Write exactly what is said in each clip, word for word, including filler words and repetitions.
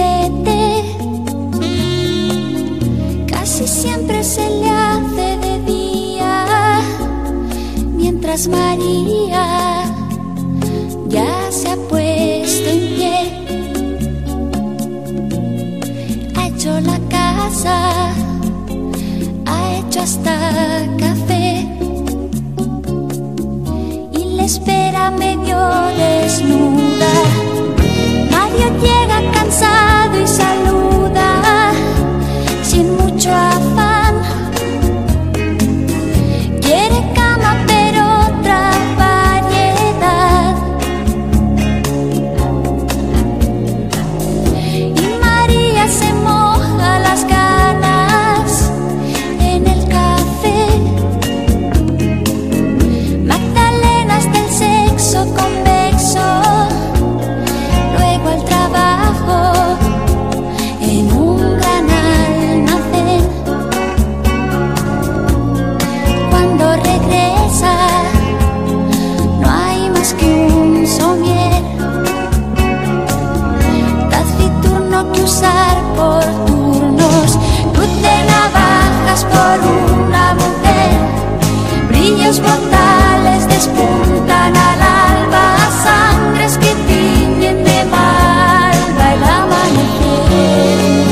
juguete. Casi siempre se le hace de día, mientras María ya se ha puesto en pie. Ha hecho la casa, ha hecho hasta café y le espera medio desnuda. Mario llega cansado y saluda sin mucho afán. Quiere cama pero otra variedad. Y María se moja las ganas en el café. Magdalenas del sexo convexo, luego al trabajo en un gran almacén. Cuando regresa no hay más que un somier taciturno que usar por turnos. Cruz de navajas por una mujer, brillos mortales despuntan al alba, sangres que tiñen de malva el amanecer.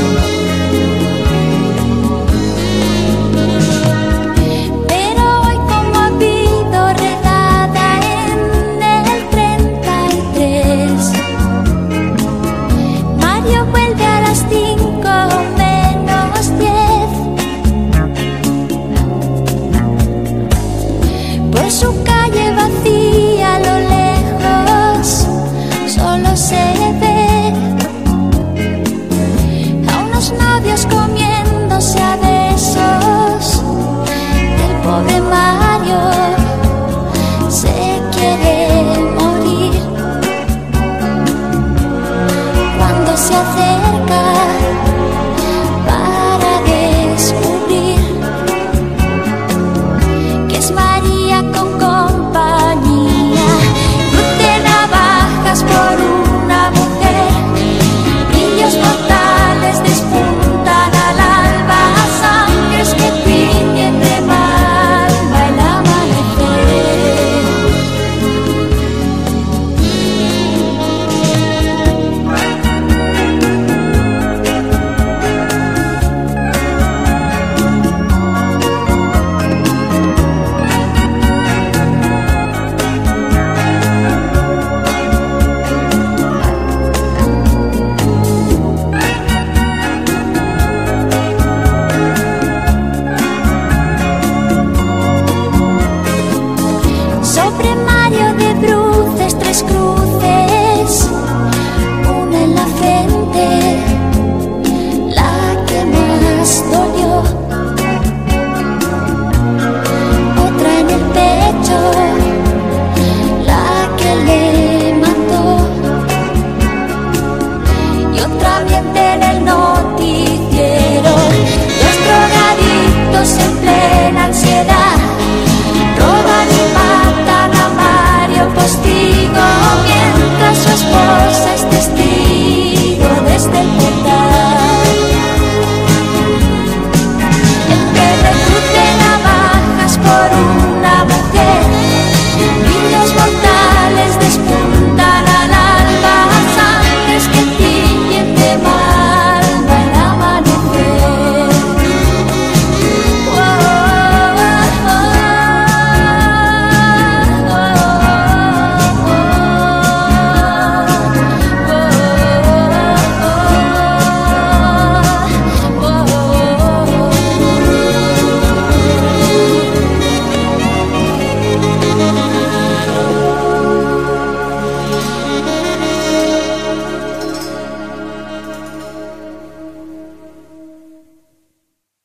Pero hoy, como ha habido redada en el treinta y tres, Mario